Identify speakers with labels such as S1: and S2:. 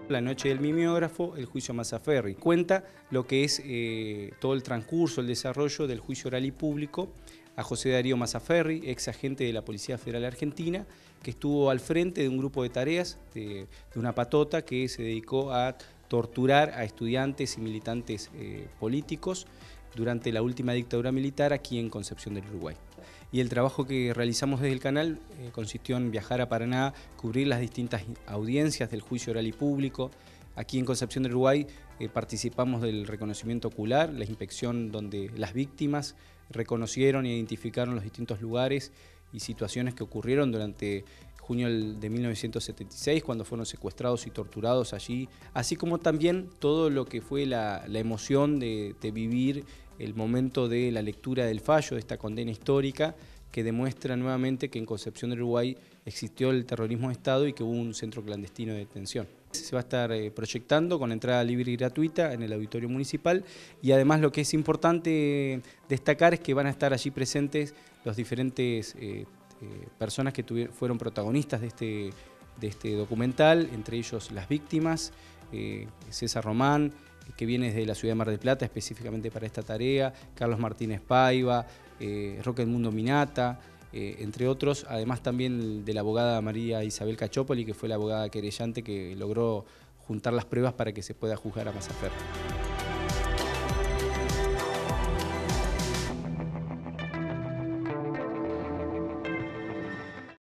S1: La noche del mimeógrafo, el juicio Mazzaferri. Cuenta lo que es todo el transcurso, el desarrollo del juicio oral y público a José Darío Mazzaferri, ex agente de la Policía Federal Argentina, que estuvo al frente de un grupo de tareas de una patota que se dedicó a torturar a estudiantes y militantes políticos durante la última dictadura militar aquí en Concepción del Uruguay. Y el trabajo que realizamos desde el canal consistió en viajar a Paraná, cubrir las distintas audiencias del juicio oral y público. Aquí en Concepción del Uruguay participamos del reconocimiento ocular, la inspección donde las víctimas reconocieron e identificaron los distintos lugares y situaciones que ocurrieron durante junio de 1976, cuando fueron secuestrados y torturados allí, así como también todo lo que fue la emoción de vivir el momento de la lectura del fallo de esta condena histórica, que demuestra nuevamente que en Concepción del Uruguay existió el terrorismo de Estado y que hubo un centro clandestino de detención. Se va a estar proyectando con entrada libre y gratuita en el auditorio municipal, y además lo que es importante destacar es que van a estar allí presentes los diferentes personas que fueron protagonistas de este documental, entre ellos las víctimas, César Román, que viene desde la ciudad de Mar del Plata específicamente para esta tarea, Carlos Martínez Paiva, Roque Edmundo Minata, entre otros, además también de la abogada María Isabel Cachópoli, que fue la abogada querellante que logró juntar las pruebas para que se pueda juzgar a Mazzaferri.